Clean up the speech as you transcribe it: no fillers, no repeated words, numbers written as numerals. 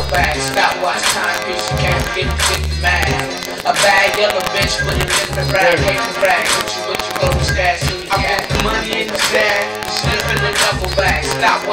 back. Stopwatch timepiece, you can't get mad. A bad yellow bitch with a different rag, hate the rag. What you go to stash, so you I got the money in the sack, slip in the duffel bag. Stop